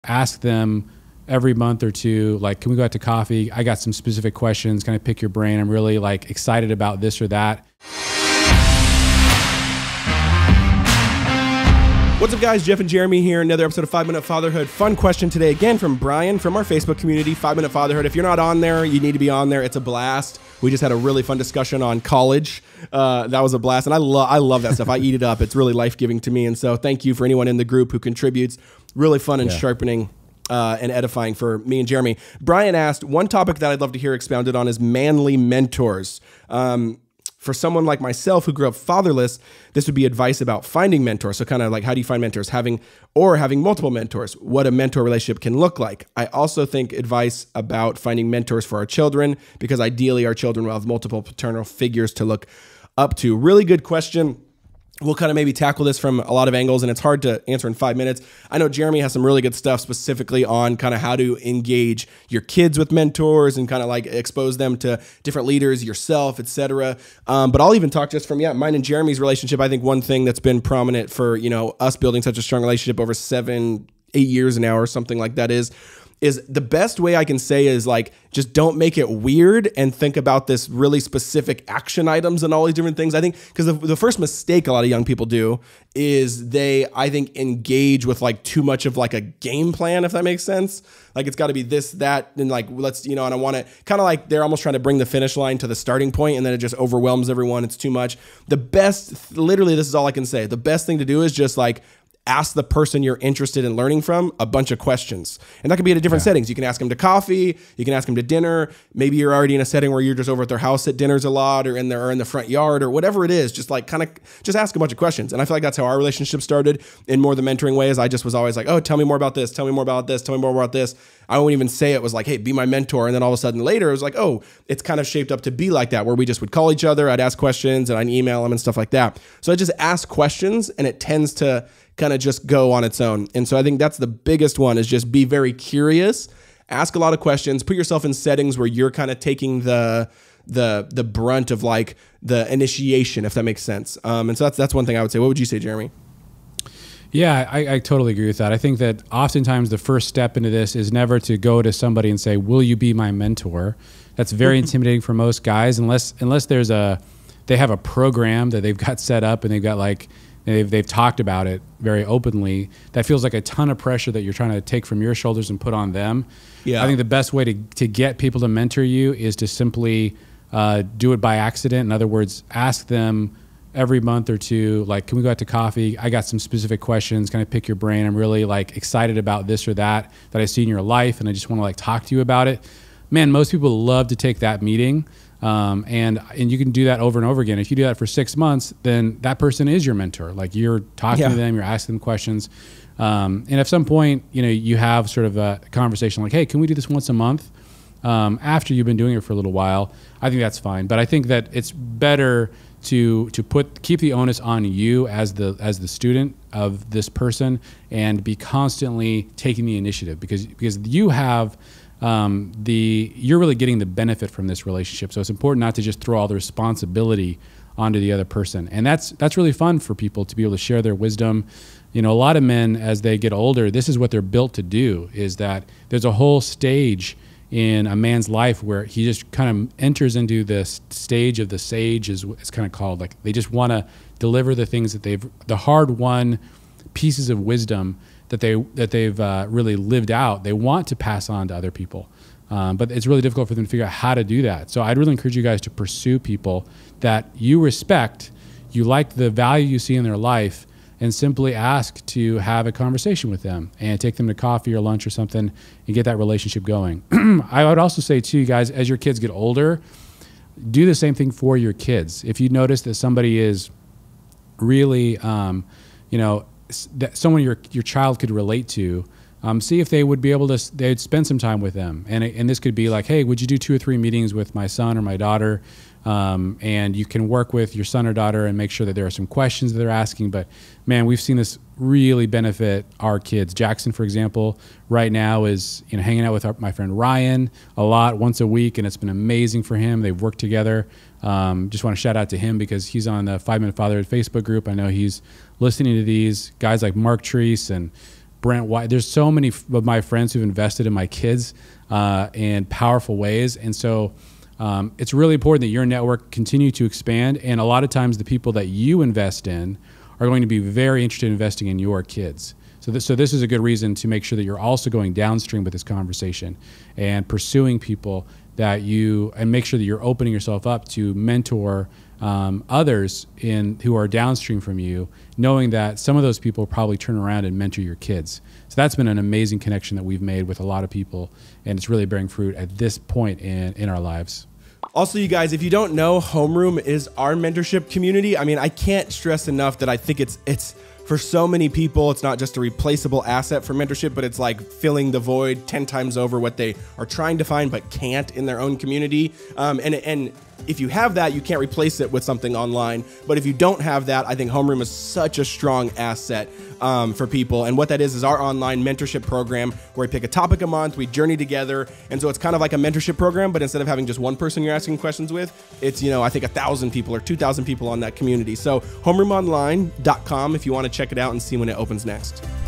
ask them every month or two, like, can we go out to coffee? I got some specific questions. Can I pick your brain? I'm really like excited about this or that. What's up, guys? Jeff and Jeremy here. Another episode of 5 Minute Fatherhood. Fun question today, again from Brian from our Facebook community, 5 Minute Fatherhood. If you're not on there, you need to be on there. It's a blast. We just had a really fun discussion on college. That was a blast, and I love that stuff. I eat it up. It's really life-giving to me, and so thank you for anyone in the group who contributes. Really fun and sharpening and edifying for me and Jeremy. Brian asked, one topic that I'd love to hear expounded on is manly mentors. For someone like myself who grew up fatherless, this would be advice about finding mentors. So kind of like, how do you find mentors? Having multiple mentors, what a mentor relationship can look like. I also think advice about finding mentors for our children, because ideally our children will have multiple paternal figures to look up to. Really good question. We'll kind of maybe tackle this from a lot of angles, and it's hard to answer in 5 minutes. I know Jeremy has some really good stuff specifically on kind of how to engage your kids with mentors and kind of like expose them to different leaders, yourself, etc. But I'll even talk just from, mine and Jeremy's relationship. I think one thing that's been prominent for, us building such a strong relationship over 7-8 years now or something like that is the best way I can say is like, just don't make it weird and think about this really specific action items and all these different things. I think because the first mistake a lot of young people do is I think, engage with like too much of like a game plan, if that makes sense. Like it's got to be this, that, and like, and I want it kind of like they're almost trying to bring the finish line to the starting point, and then it just overwhelms everyone. It's too much. The best, literally, this is all I can say. The best thing to do is just like, ask the person you're interested in learning from a bunch of questions. And that could be at different settings. You can ask them to coffee, you can ask them to dinner. Maybe you're already in a setting where you're just over at their house at dinners a lot, or in the front yard, or whatever it is. Just like just ask a bunch of questions. And I feel like that's how our relationship started in more the mentoring ways. I just was always like, oh, tell me more about this, tell me more about this, tell me more about this. I wouldn't even say it was like, hey, be my mentor. And then all of a sudden later, it was like, oh, it's kind of shaped up to be like that, where we just would call each other. I'd ask questions and I'd email them and stuff like that. So I just ask questions, and it tends to kind of just go on its own. And so I think that's the biggest one, is just be very curious, ask a lot of questions, put yourself in settings where you're kind of taking the brunt of like the initiation, if that makes sense. And so that's one thing I would say. What would you say, Jeremy? Yeah, I totally agree with that. I think that oftentimes the first step into this is never to go to somebody and say, will you be my mentor? That's very intimidating for most guys, unless they have a program that they've got set up and they've got like, they've talked about it very openly. That feels like a ton of pressure that you're trying to take from your shoulders and put on them. Yeah. I think the best way to get people to mentor you is to simply do it by accident. In other words, ask them every month or two, like, can we go out to coffee? I got some specific questions. Can I pick your brain? I'm really like excited about this or that I see in your life, and I just want to like talk to you about it. Man, most people love to take that meeting. And you can do that over and over again. If you do that for 6 months, then that person is your mentor. Like, you're talking to them, you're asking them questions. And at some point, you have sort of a conversation like, hey, can we do this once a month? After you've been doing it for a little while, I think that's fine. But I think that it's better to keep the onus on you as the student of this person, and be constantly taking the initiative, because you have you're really getting the benefit from this relationship. So it's important not to just throw all the responsibility onto the other person. And that's really fun for people to be able to share their wisdom. A lot of men, as they get older, this is what they're built to do, is that there's a whole stage in a man's life where he just kind of enters into this stage of the sage, is it's kind of called. Like, they just want to deliver the things that the hard-won pieces of wisdom that they've really lived out. They want to pass on to other people, but it's really difficult for them to figure out how to do that. So I'd really encourage you guys to pursue people that you respect, you like the value you see in their life, and simply ask to have a conversation with them and take them to coffee or lunch or something and get that relationship going. I would also say too, guys, as your kids get older, do the same thing for your kids. If you notice that somebody is really, that someone your child could relate to, see if they would be able to, they'd spend some time with them. And this could be like, hey, would you do 2 or 3 meetings with my son or my daughter? And you can work with your son or daughter and make sure that there are some questions that they're asking. But man, we've seen this really benefit our kids. Jackson, for example, right now is hanging out with my friend Ryan a lot, once a week, and it's been amazing for him. They've worked together. Just want to shout out to him because he's on the 5 Minute Fatherhood Facebook group. I know he's listening to these guys like Mark Treese and Brent White. There's so many of my friends who've invested in my kids in powerful ways. And so it's really important that your network continue to expand. And a lot of times the people that you invest in are going to be very interested in investing in your kids. So this is a good reason to make sure that you're also going downstream with this conversation and pursuing people that and make sure that you're opening yourself up to mentor others who are downstream from you, knowing that some of those people probably turn around and mentor your kids. So that's been an amazing connection that we've made with a lot of people, and it's really bearing fruit at this point in our lives. Also, you guys, if you don't know, Homeroom is our mentorship community. I mean, I can't stress enough that I think it's for so many people, it's not just a replaceable asset for mentorship, but it's like filling the void 10 times over what they are trying to find but can't in their own community. And if you have that, you can't replace it with something online. But if you don't have that, I think Homeroom is such a strong asset for people. And what that is our online mentorship program where we pick a topic a month, we journey together. And so it's kind of like a mentorship program, but instead of having just one person you're asking questions with, it's, I think 1,000 people or 2,000 people on that community. So homeroomonline.com if you want to check it out and see when it opens next.